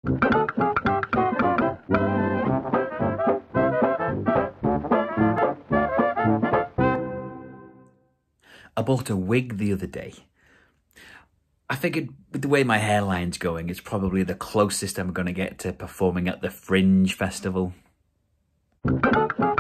I bought a wig the other day. I figured with the way my hairline's going, it's probably the closest I'm going to get to performing at the Fringe Festival.